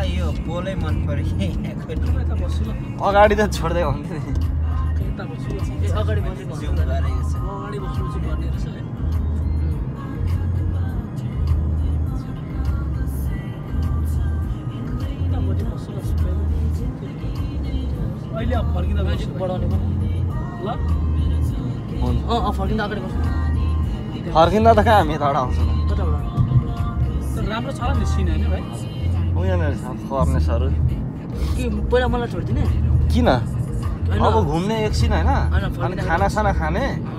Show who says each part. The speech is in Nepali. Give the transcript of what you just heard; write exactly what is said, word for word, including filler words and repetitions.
Speaker 1: मलाई यो पोलै मन पर्यो यहाँको
Speaker 2: यता बस्छु ल
Speaker 3: अगाडि त छोड्दै भन्थे नि
Speaker 2: यता बस्छु ए अगाडि बसेको
Speaker 1: जुम गरेको छ
Speaker 2: अगाडि बस्नु चाहिँ भन्ने रहेछ है यता बजे बस्छु ल अहिले अब फर्किँदा म्युजिक बढाउने ल
Speaker 3: हुन्छ
Speaker 2: अँ अँ फर्किँदा अगाडि बस्नु
Speaker 3: फर्किँदा त कहाँ हामी यताबाट आउँछ
Speaker 2: कताबाट तर राम्रो छ होला नि सिन होइन भाइ
Speaker 3: उ यहाँनिर छ फर्नेसहरू
Speaker 2: के पहिला मलाई छोडिदिने
Speaker 3: किन
Speaker 2: होइन
Speaker 3: अब घुम्ने एकछिन होइन
Speaker 2: होइन,
Speaker 3: अनि
Speaker 2: फर्किँदा
Speaker 3: खानासाना खाने